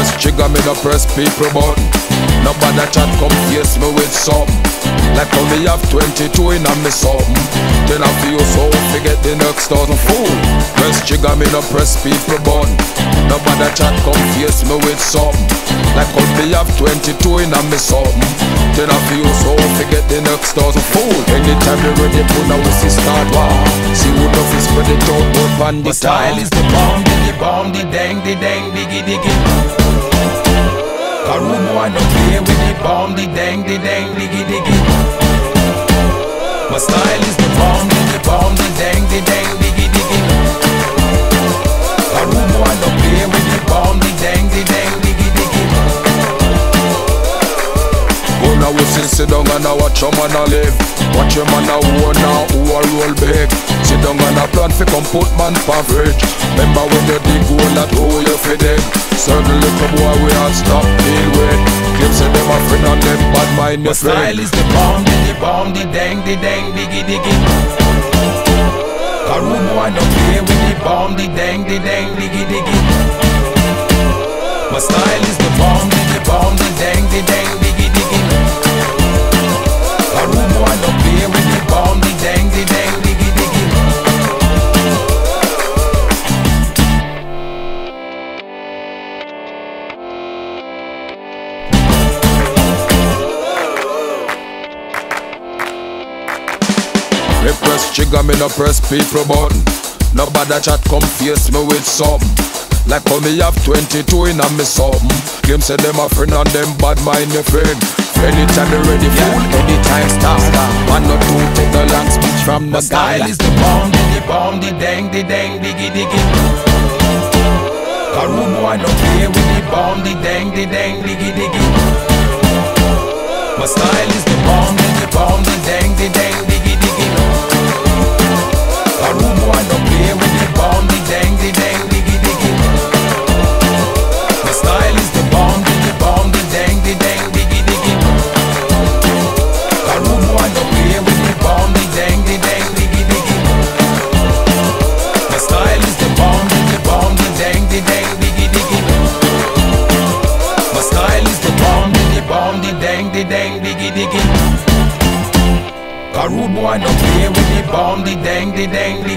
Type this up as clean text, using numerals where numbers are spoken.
press trigger, me no press people button. Nobody chat come face me with something. Like how me have 22 in a me something. Then I feel so forget the next 1,000 fool. Press trigger, me no press people button. Nobody chat come face me with something. Like how me have 22 in a me something. Then I feel so forget the next 1,000 fool. Anytime you ready put now we see start war. See who love is spread it out up on the style is the bomb, the dang, diggy diggy. A room one don't play with the bomb, the dang, diggy diggy. My style is the bomb, the dang, diggy diggy. A room one don't play with the bomb, the dang, diggy diggy. Go now we sit down and I watch your man a live. Watch your man a who now who a roll big. Sit down and a plan fi come put man for fridge. Remember when you dig hole that hole you fi dig. Certain little boy we all stop deal with. Claim say them a friend and them bad mind your friend. My style is the bomb, the dang, diggy diggy. A room one don't play with the bomb, the dang, diggy diggy. My style is the bomb, the dang, diggy diggy. A room one don't play with the bomb, the dang, diggy diggy. Me press trigger, me no press people button. Nobody chat come face me with something. Like how me have 22 in a me something. Claim say them a friend and them bad mind your friend. Anytime you ready fool, anytime start. One or two take the long speech from the style guy. Is the bomb, the dang, diggy diggy. A room one don't play with the bomb, the dang, diggy diggy. My style is the bomb, the dang, diggy diggy. A room one don't play with the bomb, the dang, diggy diggy. My style is the bomb, the dang, diggy diggy. A room one don't play with the bomb, the dang, diggy diggy. My style is the bomb, the dang, diggy diggy. My style is the bomb, the dang, diggy diggy. A rude boy don't play with the bomb, the dang, diggy.